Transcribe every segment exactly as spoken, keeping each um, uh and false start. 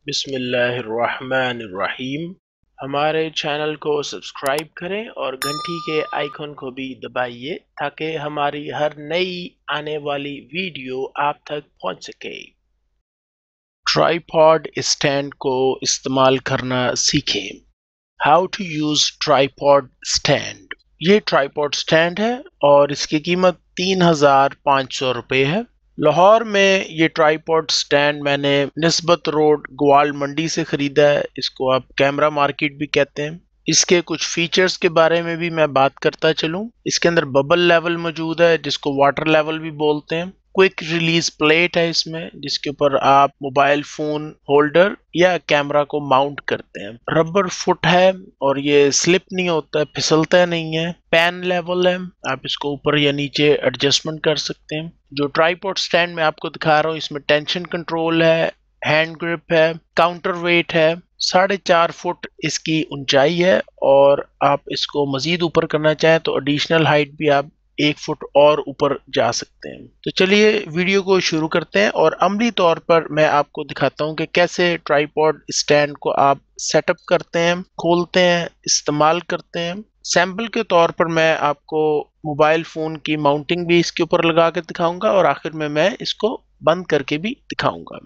बिस्मिल्लाहिर्रहमानिर्रहीम। हमारे चैनल को सब्सक्राइब करें और घंटी के आइकन को भी दबाइए ताकि हमारी हर नई आने वाली वीडियो आप तक पहुंच सके। ट्राइपॉड स्टैंड को इस्तेमाल करना सीखें। How to use tripod stand. ये ट्राइपॉड स्टैंड है और इसकी कीमत तीन हजार पाँच सौ रुपये है। लाहौर में ये ट्राइपॉड स्टैंड मैंने निस्बत रोड ग्वाल मंडी से खरीदा है। इसको आप कैमरा मार्केट भी कहते हैं। इसके कुछ फीचर्स के बारे में भी मैं बात करता चलूं। इसके अंदर बबल लेवल मौजूद है जिसको वाटर लेवल भी बोलते हैं। क्विक रिलीज प्लेट है इसमें जिसके ऊपर आप मोबाइल फोन होल्डर या कैमरा को माउंट करते हैं। रबर फुट है और ये स्लिप नहीं होता है, फिसलता नहीं है। पैन लेवल है, आप इसको ऊपर या नीचे एडजस्टमेंट कर सकते हैं। जो ट्राइपॉड स्टैंड में आपको दिखा रहा हूँ इसमें टेंशन कंट्रोल है, हैंड ग्रिप है, काउंटर वेट है। साढ़े चार फुट इसकी ऊंचाई है और आप इसको मजीद ऊपर करना चाहें तो एडिशनल हाइट भी आप एक फुट और ऊपर जा सकते हैं। तो चलिए वीडियो को शुरू करते हैं और अमली तौर पर मैं आपको दिखाता हूं कि कैसे ट्राइपॉड स्टैंड को आप सेटअप करते हैं, खोलते हैं, इस्तेमाल करते हैं। सैंपल के तौर पर मैं आपको मोबाइल फोन की माउंटिंग भी इसके ऊपर लगा के दिखाऊंगा और आखिर में मैं इसको बंद करके भी दिखाऊंगा।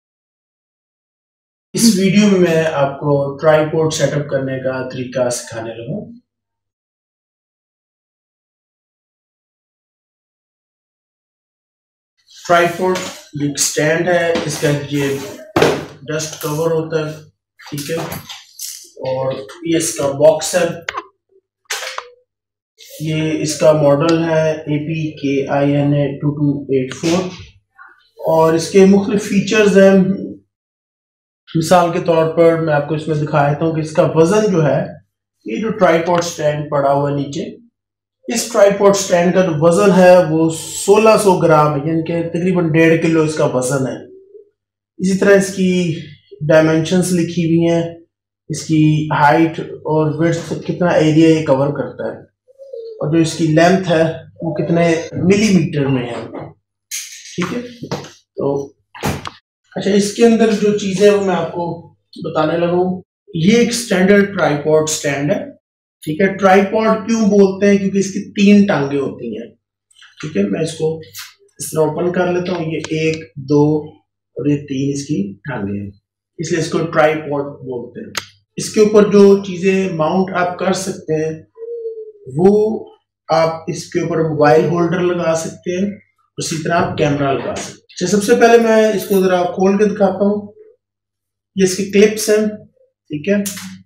इस वीडियो में मैं आपको ट्राइपॉड सेटअप करने का तरीका सिखाने लगा। ट्राइपॉड एक स्टैंड है, इसका ये डस्ट कवर होता है, ठीक है, और ये इसका बॉक्स है। ये इसका मॉडल है A P K I N A two two eight four और इसके मुख्तलिफ फीचर्स हैं। मिसाल के तौर पर मैं आपको इसमें दिखा देता हूँ कि इसका वजन जो है, ये जो ट्राइपॉड स्टैंड पड़ा हुआ है नीचे, इस ट्राइपॉड स्टैंड का जो वजन है वो सोलह सौ ग्राम है, यानी कि तकरीबन डेढ़ किलो इसका वजन है। इसी तरह इसकी डायमेंशंस लिखी हुई हैं, इसकी हाइट और विड्थ, कितना एरिया ये कवर करता है, और जो इसकी लेंथ है वो कितने मिलीमीटर में है, ठीक है। तो अच्छा, इसके अंदर जो चीजें वो मैं आपको बताने लगा हूँ। ये एक स्टैंडर्ड ट्राइपॉड स्टैंड है, ठीक है। ट्राइपॉड क्यों बोलते हैं? क्योंकि इसकी तीन टांगे होती हैं, ठीक है। मैं इसको इस तरह ओपन कर लेता हूँ। ये एक, दो और ये तीन इसकी टांगे हैं, इसलिए इसको ट्राइपॉड बोलते हैं। इसके ऊपर जो चीजें माउंट आप कर सकते हैं वो आप इसके ऊपर मोबाइल होल्डर लगा सकते हैं, उसी तरह आप कैमरा लगा सकते हैं। सबसे पहले मैं इसको जरा खोल के दिखाता हूँ। ये इसकी क्लिप्स हैं, ठीक है,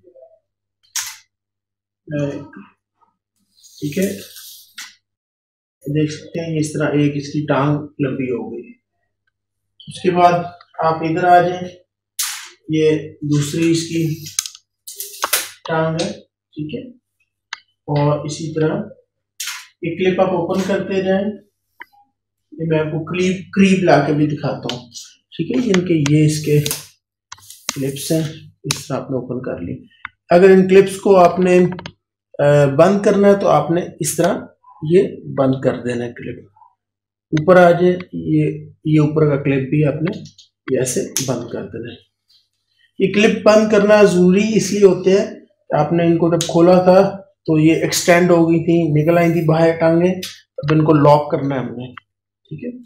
ठीक है, देख सकते हैं। इस तरह एक इसकी टांग लंबी हो गई। उसके बाद आप इधर आ जाएं, ये दूसरी इसकी टांग है, ठीक है, और इसी तरह ये क्लिप आप ओपन करते जाएं। ये मैं आपको क्रीप क्रीप ला के भी दिखाता हूँ, ठीक है। इनके ये इसके क्लिप्स हैं, इस तरह आपने ओपन कर ली। अगर इन क्लिप्स को आपने बंद करना है तो आपने इस तरह ये बंद कर देना है। क्लिप ऊपर आ जाए, ये ये ऊपर का क्लिप भी आपने ये ऐसे बंद कर देना है। ये क्लिप बंद करना जरूरी इसलिए होते हैं, आपने इनको जब खोला था तो ये एक्सटेंड हो गई थी, निकल आई थी बाहर टांगे, अब इनको लॉक करना है हमने, ठीक है।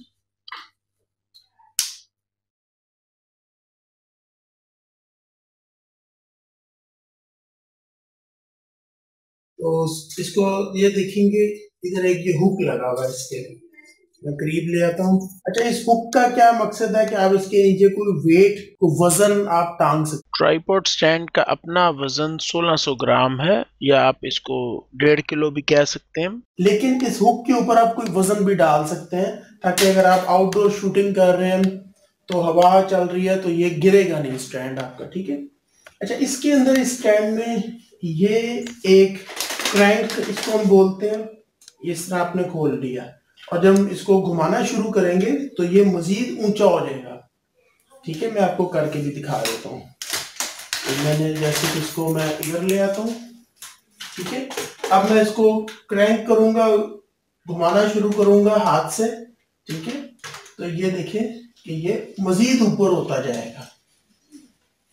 तो इसको ये देखेंगे, इधर एक ये हुक लगा हुआ है, इसके मैं करीब ले आता हूँ। अच्छा, इस हुक का क्या मकसद है कि आप इसके नीचे कोई वेट को वजन आप टांग सकते। ट्राइपॉड स्टैंड का अपना वजन सोलह सौ ग्राम है या आप इसको डेढ़ किलो भी कह सकते हैं। लेकिन इस हुक के ऊपर आप कोई वजन भी डाल सकते हैं ताकि अगर आप आउटडोर शूटिंग कर रहे हैं तो हवा चल रही है तो ये गिरेगा नहीं स्टैंड आपका, ठीक है। अच्छा, इसके अंदर इस स्टैंड में ये एक क्रैंक इसको हम बोलते हैं, इस तरह आपने खोल दिया और जब हम इसको घुमाना शुरू करेंगे तो ये मजीद ऊंचा हो जाएगा, ठीक है। मैं आपको करके भी दिखा देता हूँ। तो मैंने जैसे कि इसको मैं इधर ले आता हूँ, ठीक है। अब मैं इसको क्रैंक करूंगा, घुमाना शुरू करूंगा हाथ से, ठीक है। तो ये देखिए कि ये मजीद ऊपर होता जाएगा,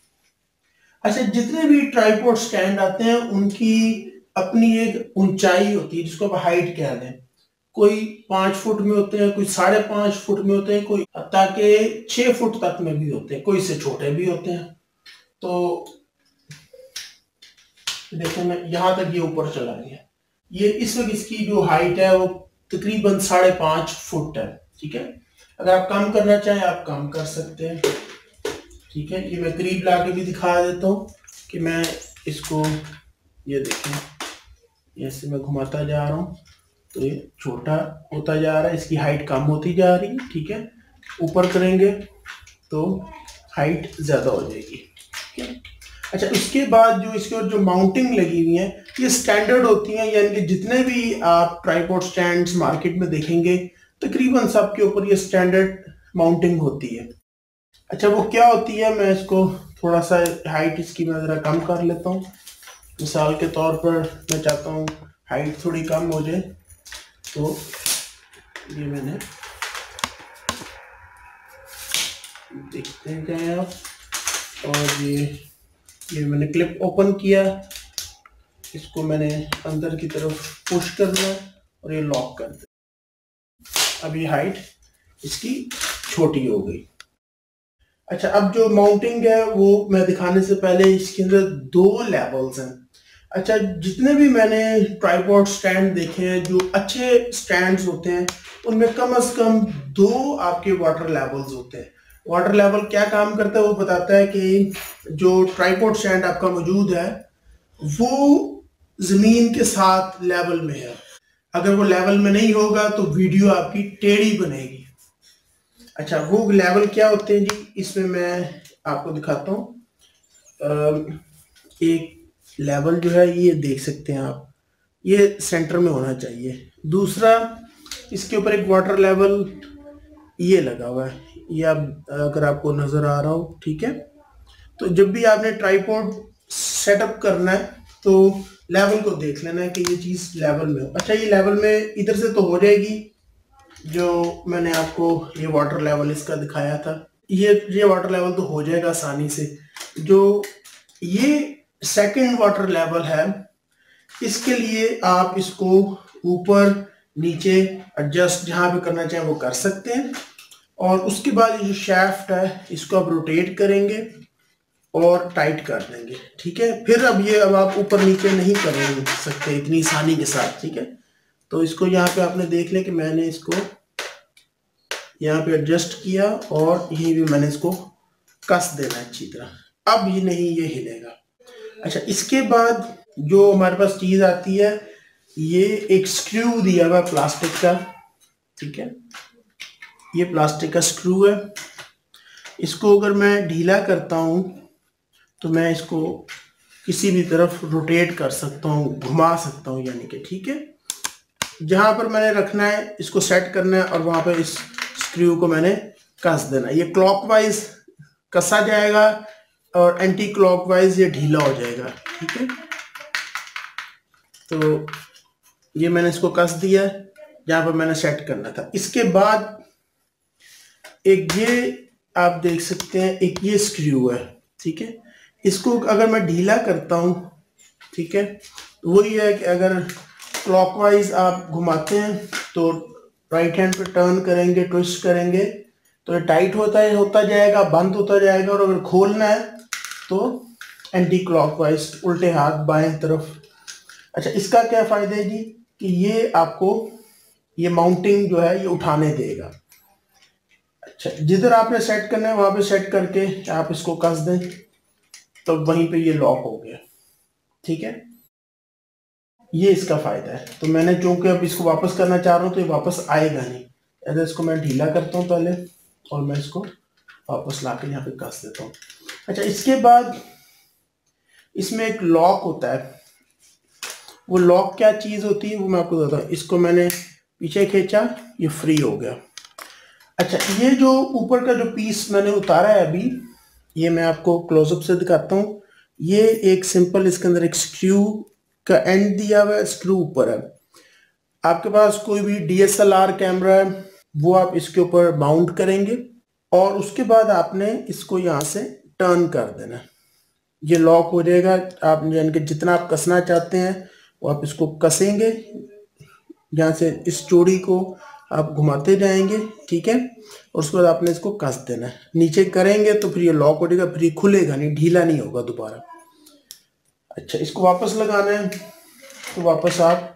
अच्छा, जितने भी ट्राइपॉड स्टैंड आते हैं उनकी अपनी एक ऊंचाई होती है जिसको आप हाइट कह दें। कोई पांच फुट में होते हैं, कोई साढ़े पांच फुट में होते हैं, कोई ताकि छह फुट तक में भी होते हैं, कोई से छोटे भी होते हैं। तो देखो मैं यहाँ तक ये ऊपर चला गया। ये इस वक्त इसकी जो हाइट है वो तकरीबन साढ़े पांच फुट है। ठीक है, अगर आप कम करना चाहें आप कम कर सकते हैं। ठीक है, ये मैं करीब ला के भी दिखा देता हूँ कि मैं इसको, ये देखें ऐसे मैं घुमाता जा रहा हूँ तो ये छोटा होता जा रहा है, इसकी हाइट कम होती जा रही है। ठीक है, ऊपर करेंगे तो हाइट ज्यादा हो जाएगी। ठीक है, अच्छा उसके बाद जो इसके और जो माउंटिंग लगी हुई है ये स्टैंडर्ड होती हैं, यानी कि जितने भी आप ट्राइपॉड स्टैंड्स मार्केट में देखेंगे तकरीबन सब के ऊपर ये स्टैंडर्ड माउंटिंग होती है। अच्छा वो क्या होती है, मैं इसको थोड़ा सा हाइट इसकी मैं ज़रा कम कर लेता हूँ। मिसाल के तौर पर मैं चाहता हूँ हाइट थोड़ी कम हो जाए, तो ये मैंने, देखते हैं आप, और ये ये मैंने क्लिप ओपन किया, इसको मैंने अंदर की तरफ पुश करना और ये लॉक कर दे। अब ये हाइट इसकी छोटी हो गई। अच्छा अब जो माउंटिंग है वो मैं दिखाने से पहले इसके अंदर दो लेवल्स हैं। अच्छा जितने भी मैंने ट्राइपॉड स्टैंड देखे हैं जो अच्छे स्टैंड्स होते हैं उनमें कम से कम दो आपके वाटर लेवल्स होते हैं। वाटर लेवल क्या काम करता है वो बताता है कि जो ट्राइपॉड स्टैंड आपका मौजूद है वो जमीन के साथ लेवल में है। अगर वो लेवल में नहीं होगा तो वीडियो आपकी टेढ़ी बनेगी। अच्छा वो लेवल क्या होते हैं जी, इसमें मैं आपको दिखाता हूँ। एक लेवल जो है ये देख सकते हैं आप, ये सेंटर में होना चाहिए। दूसरा इसके ऊपर एक वाटर लेवल ये लगा हुआ है, ये आप अगर आपको नजर आ रहा हो। ठीक है, तो जब भी आपने ट्राइपॉड सेटअप करना है तो लेवल को देख लेना है कि ये चीज लेवल में हो। अच्छा ये लेवल में इधर से तो हो जाएगी, जो मैंने आपको ये वाटर लेवल इसका दिखाया था, ये ये वाटर लेवल तो हो जाएगा आसानी से। जो ये सेकंड वाटर लेवल है इसके लिए आप इसको ऊपर नीचे एडजस्ट जहां पे करना चाहें वो कर सकते हैं। और उसके बाद ये जो शैफ्ट है इसको आप रोटेट करेंगे और टाइट कर देंगे। ठीक है, फिर अब ये अब आप ऊपर नीचे नहीं कर सकते इतनी आसानी के साथ। ठीक है, तो इसको यहाँ पे आपने देख लिया कि मैंने इसको यहाँ पे एडजस्ट किया और यही भी मैंने इसको कस देना है अच्छी तरह। अब ये नहीं ये हिलेगा। अच्छा इसके बाद जो हमारे पास चीज आती है ये एक स्क्रू दिया हुआ प्लास्टिक का। ठीक है, ये प्लास्टिक का स्क्रू है, इसको अगर मैं ढीला करता हूं तो मैं इसको किसी भी तरफ रोटेट कर सकता हूं, घुमा सकता हूं यानी कि। ठीक है, जहां पर मैंने रखना है इसको सेट करना है और वहां पर इस स्क्रू को मैंने कस देना। ये क्लॉकवाइज कसा जाएगा और एंटी क्लॉकवाइज ये ढीला हो जाएगा। ठीक है, तो ये मैंने इसको कस दिया जहां पर मैंने सेट करना था। इसके बाद एक ये आप देख सकते हैं एक ये स्क्रू है। ठीक है, इसको अगर मैं ढीला करता हूं, ठीक है, वही है कि अगर क्लॉकवाइज आप घुमाते हैं तो राइट हैंड पे टर्न करेंगे, ट्विस्ट करेंगे तो ये टाइट होता है होता जाएगा, बंद होता जाएगा। और अगर खोलना है तो एंटी क्लॉकवाइज उल्टे हाथ बाएं तरफ। अच्छा इसका क्या फायदा है जी कि ये आपको ये माउंटिंग जो है ये उठाने देगा। अच्छा जिधर आपने सेट करना है वहां पे सेट करके आप इसको कस दें तो वहीं पे ये लॉक हो गया। ठीक है, ये इसका फायदा है। तो मैंने चूंकि अब इसको वापस करना चाह रहा हूं तो ये वापस आएगा नहीं। अगर इसको मैं ढीला करता हूं पहले और मैं इसको वापस ला के यहाँ पे कस देता हूँ। अच्छा इसके बाद इसमें एक लॉक होता है, वो लॉक क्या चीज होती है वो मैं आपको बताता हूँ। इसको मैंने पीछे खींचा, ये फ्री हो गया। अच्छा ये जो ऊपर का जो पीस मैंने उतारा है अभी, ये मैं आपको क्लोजअप से दिखाता हूँ। ये एक सिंपल इसके अंदर एक स्क्रू का एंड दिया हुआ है, स्क्रू ऊपर है। आपके पास कोई भी D S L R camera है वो आप इसके ऊपर माउंट करेंगे और उसके बाद आपने इसको यहाँ से टर्न कर देना। ये लॉक हो जाएगा। आप यानी कि जितना आप कसना चाहते हैं वो आप इसको कसेंगे, यहाँ से इस चूड़ी को आप घुमाते जाएंगे, ठीक है। और उसके बाद आपने इसको कस देना है। नीचे करेंगे तो फिर ये लॉक हो जाएगा, फिर ये खुलेगा नहीं, ढीला नहीं होगा दोबारा। अच्छा, इसको वापस लगाना है तो वापस आप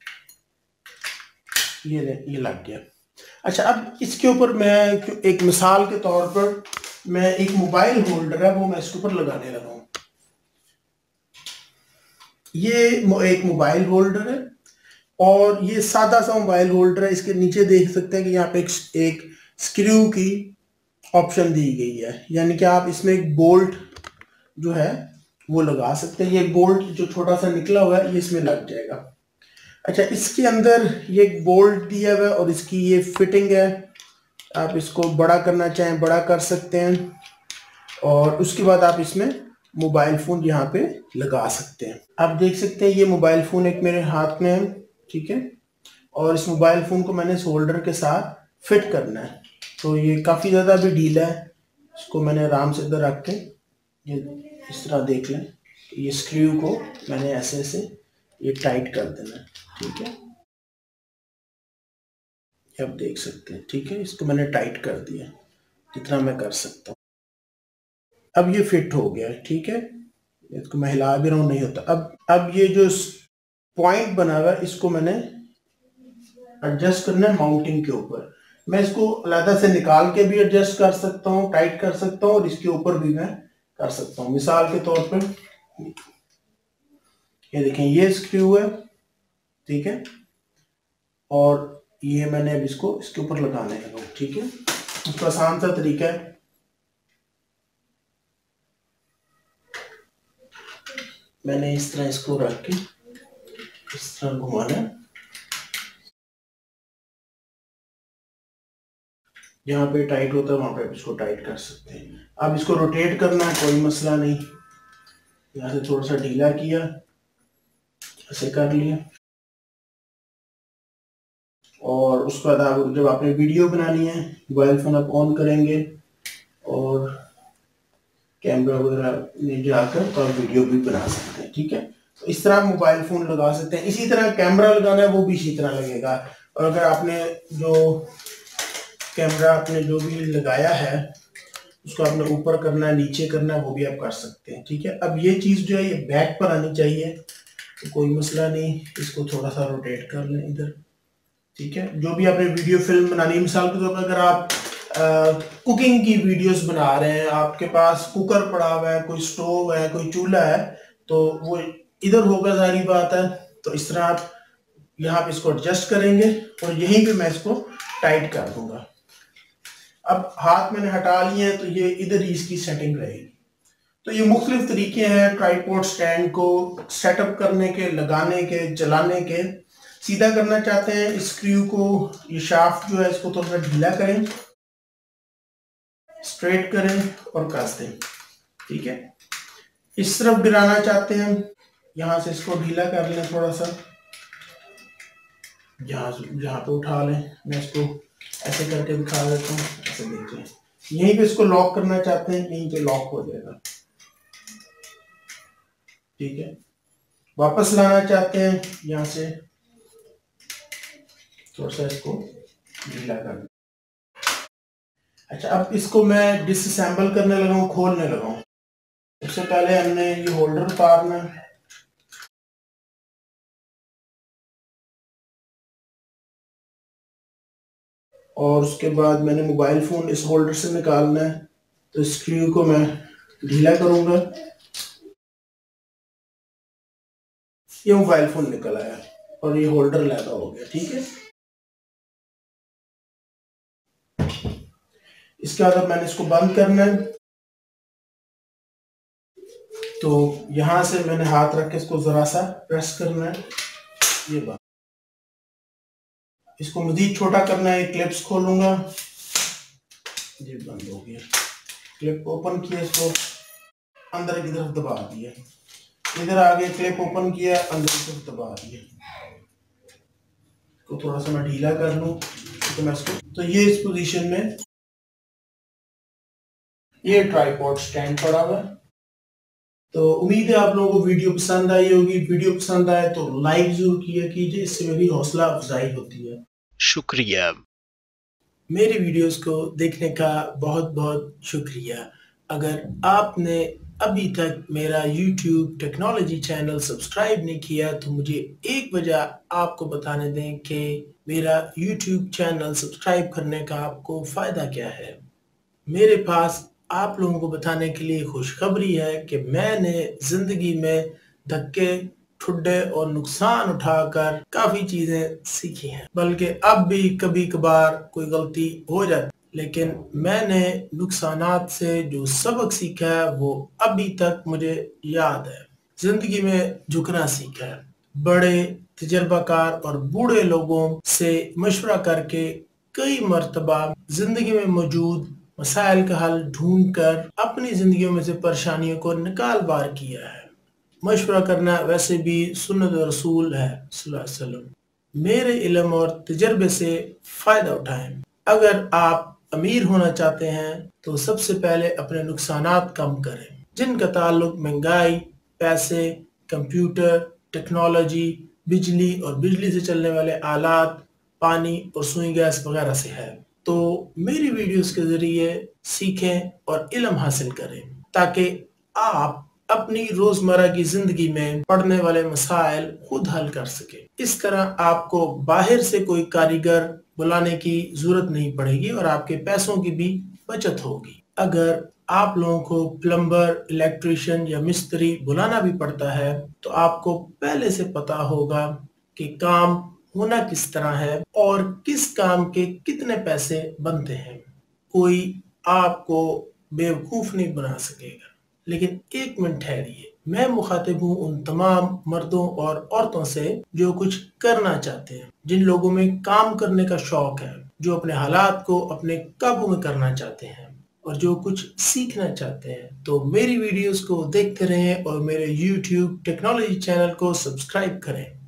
ये ये लग गया। अच्छा, अब इसके ऊपर मैं एक मिसाल के तौर पर मैं एक मोबाइल होल्डर है वो मैं इसके ऊपर लगाने लगा हूँ। ये एक मोबाइल होल्डर है और ये सादा सा मोबाइल होल्डर है। इसके नीचे देख सकते हैं कि यहाँ पे एक, एक स्क्रू की ऑप्शन दी गई है, यानी कि आप इसमें एक बोल्ट जो है वो लगा सकते हैं। ये बोल्ट जो छोटा सा निकला हुआ है ये इसमें लग जाएगा। अच्छा, इसके अंदर ये एक बोल्ट दिया हुआ है और इसकी ये फिटिंग है। आप इसको बड़ा करना चाहें बड़ा कर सकते हैं और उसके बाद आप इसमें मोबाइल फ़ोन यहाँ पे लगा सकते हैं। आप देख सकते हैं ये मोबाइल फ़ोन एक मेरे हाथ में है, ठीक है। और इस मोबाइल फ़ोन को मैंने इस होल्डर के साथ फिट करना है। तो ये काफ़ी ज़्यादा भी ढीला है, इसको मैंने आराम से इधर रख के ये इस तरह देख लें, ये स्क्रू को मैंने ऐसे ऐसे ये टाइट कर देना है, ठीक है। आप देख सकते हैं, ठीक है। इसको मैंने टाइट कर दिया जितना मैं कर सकता हूँ। अब ये फिट हो गया है, ठीक है। इसको मैं हिला भी रहा हूँ, नहीं होता। अब अब ये जो पॉइंट बना हुआ है इसको मैंने एडजस्ट करना है माउंटिंग के ऊपर। मैं इसको अलग से निकाल के भी एडजस्ट कर सकता हूँ, टाइट कर सकता हूँ और इसके ऊपर भी मैं कर सकता हूँ। मिसाल के तौर पर ये देखें, ये स्क्रू है, ठीक है। और ये मैंने अब इसको इसके ऊपर लगाने लगा, ठीक है। उसका आसान सा तरीका है, मैंने इस तरह इसको रख के इस तरह घुमाना है। जहाँ पे टाइट होता है वहां पे इसको टाइट कर सकते हैं। अब इसको रोटेट करना है, कोई मसला नहीं। यहाँ से थोड़ा सा ढीला किया, ऐसे कर लिया। और उसके बाद आप जब आपने वीडियो बनानी है मोबाइल फोन आप ऑन करेंगे और कैमरा वगैरह में जाकर तो आप वीडियो भी बना सकते हैं, ठीक है। तो इस तरह आप मोबाइल फोन लगा सकते हैं। इसी तरह कैमरा लगाना है वो भी इसी तरह लगेगा। और अगर आपने जो कैमरा आपने जो भी लगाया है उसको आपने ऊपर करना है, नीचे करना है, वो भी आप कर सकते हैं, ठीक है। अब ये चीज़ जो है ये बैक पर आनी चाहिए, तो कोई मसला नहीं। इसको थोड़ा सा रोटेट कर लें इधर, ठीक है। जो भी आपने वीडियो फिल्म बनानी है, मिसाल के तौर पर अगर आप आ, कुकिंग की वीडियोस बना रहे हैं, आपके पास कुकर पड़ा हुआ है, कोई स्टोव है, कोई चूल्हा है, तो वो इधर होगा, जारी बात है। तो इस तरह आप यहाँ पे इसको एडजस्ट करेंगे और यहीं पे मैं इसको टाइट कर दूंगा। अब हाथ मैंने हटा लिए हैं तो ये इधर ही इसकी सेटिंग रहेगी। तो ये मुख्तलिफ तरीके हैं ट्राइपॉड स्टैंड को सेटअप करने के, लगाने के, चलाने के। सीधा करना चाहते हैं इस स्क्रू को, ये शाफ्ट जो है इसको थोड़ा सा ढीला करें, स्ट्रेट करें और कस दें, ठीक है। इस तरफ गिराना चाहते हैं, यहां से इसको ढीला कर लें थोड़ा सा, जहां जहां पे उठा लें। मैं इसको ऐसे करके दिखा देता हूँ, ऐसे देख लें। यहीं पे इसको लॉक करना चाहते हैं, यहीं पे लॉक हो जाएगा, ठीक है। वापस लाना चाहते हैं, यहां से थोड़ा सा इसको ढीला कर। अच्छा, अब इसको मैं डिसअसेंबल करने लगा हूँ, खोलने लगा हूँ। सबसे पहले हमने ये होल्डर उतारना है, और उसके बाद मैंने मोबाइल फोन इस होल्डर से निकालना है। तो स्क्रू को मैं ढीला करूंगा, ये मोबाइल फोन निकल आया और ये होल्डर लगा हो गया, ठीक है। इसके बाद मैंने इसको बंद करना है। तो यहां से मैंने हाथ रख के इसको जरा सा प्रेस करना है, ये बात। इसको मजीद छोटा करना है, क्लिप्स खोलूंगा, ये बंद हो गया। क्लिप ओपन किया, इसको अंदर की तरफ दबा दिया, इधर आगे क्लिप ओपन किया, अंदर की तरफ दबा दिया। तो थोड़ा सा मैं ढीला कर लूं तो मैं इसको, तो ये इस पोजीशन में ये ट्राइपॉड स्टैंड पड़ा हुआ है। तो उम्मीद है आप लोगों को वीडियो पसंद आई होगी। वीडियो पसंद आए तो लाइक जरूर किया कीजिए, इससे मेरी हौसला अफजाई होती है। शुक्रिया। मेरी वीडियोस को देखने का बहुत बहुत शुक्रिया। अगर आपने अभी तक मेरा YouTube टेक्नोलॉजी चैनल सब्सक्राइब नहीं किया तो मुझे एक वजह आपको बताने दें कि मेरा YouTube चैनल सब्सक्राइब करने का आपको फ़ायदा क्या है। मेरे पास आप लोगों को बताने के लिए खुशखबरी है कि मैंने ज़िंदगी में धक्के, ठुड्डे और नुकसान उठाकर काफ़ी चीज़ें सीखी हैं। बल्कि अब भी कभी कभार कोई गलती हो जाती, लेकिन मैंने नुकसानात से जो सबक सीखा है वो अभी तक मुझे याद है। ज़िंदगी में झुकना सीखा है। बड़े तजर्बाकार और बूढ़े लोगों से मशवरा करके कई मर्तबा ज़िंदगी में मौजूद मसाइल का हल ढूंढकर अपनी ज़िंदगियों में से परेशानियों को निकाल बार किया है। मशवरा करना वैसे भी सुन्नत रसूल है सल्लल्लाहु अलैहि वसल्लम। मेरे इल्म और तजर्बे से फ़ायदा उठाएं। अगर आप अमीर होना चाहते हैं तो सबसे पहले अपने नुकसानात कम करें, जिनका ताल्लुक महंगाई, पैसे, कंप्यूटर, टेक्नोलॉजी, बिजली और बिजली से चलने वाले आलात, पानी और सुई गैस वगैरह से है। तो मेरी वीडियोस के ज़रिए सीखें और इल्म हासिल करें ताकि आप अपनी रोज़मर्रा की ज़िंदगी में पड़ने वाले मसाइल खुद हल कर सकें। इस तरह आपको बाहर से कोई कारीगर बुलाने की ज़रूरत नहीं पड़ेगी और आपके पैसों की भी बचत होगी। अगर आप लोगों को प्लम्बर, इलेक्ट्रिशियन या मिस्त्री बुलाना भी पड़ता है तो आपको पहले से पता होगा कि काम होना किस तरह है और किस काम के कितने पैसे बनते हैं। कोई आपको बेवकूफ़ नहीं बना सकेगा। लेकिन एक मिनट ठहरिए, मैं मुखातिब हूँ उन तमाम मर्दों और औरतों से जो कुछ करना चाहते हैं, जिन लोगों में काम करने का शौक है, जो अपने हालात को अपने काबू में करना चाहते हैं और जो कुछ सीखना चाहते हैं। तो मेरी वीडियोस को देखते रहें और मेरे YouTube टेक्नोलॉजी चैनल को सब्सक्राइब करें।